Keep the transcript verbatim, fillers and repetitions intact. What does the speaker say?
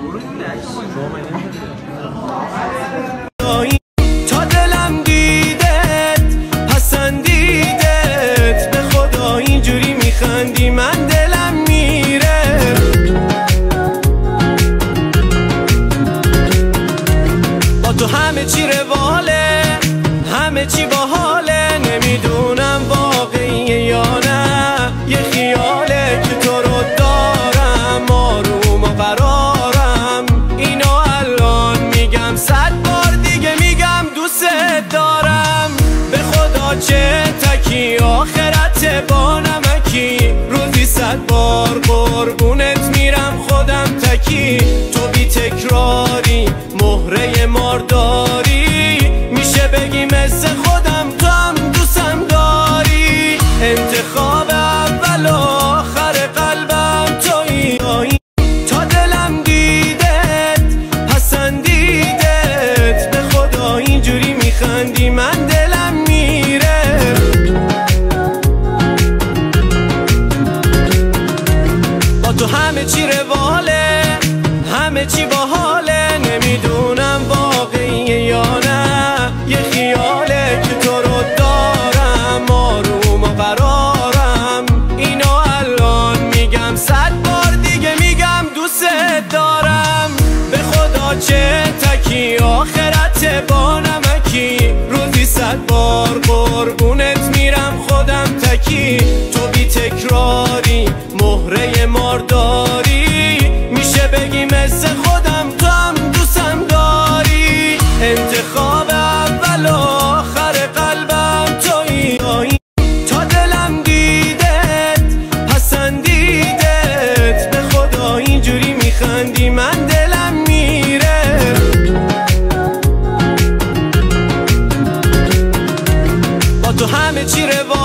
تا دلم دیدت پسندیدت، به خدا اینجوری میخندی من دلم میره. با تو همه چی رواله، همه چی باحاله، نمیدونم واقعیه یا نه یه خیاله که تو رو دارم آروم و قرارم. اینو الان میگم صد بار دیگه میگم دوست دارم. به خدا چه تکی آخرت با نمکی، روزی صد بار قربونت میرم خودم تکی. تو بی تکراری مهره مارداری، میشه بگی مثل خودم تو هم دوستم داری. انتخاب اول و آخر قلبم تویی. تا دلم دیدت پسندیدت، به خدا اینجوری میخندی من دلم میره. با تو همه چی رواله، همه چی باحاله، نمیدونم واقعیه یا نه یه خیاله که تو رو دارم آروم و قرارم. اینو الان میگم صد بار دیگه میگم دوست دارم. به خدا چه تکی آخرت با نمکی، روزی صد بار قربونت میرم خودم تکی. تو بی تکراری مهره مارداری، میشه بگی مثل خودم تو هم دوستم داری. انتخاب اول و آخر قلبم تویی. تا دلم دیدت پسندیدت، به خدا اینجوری میخندی من دلم میره. با تو همه چی روا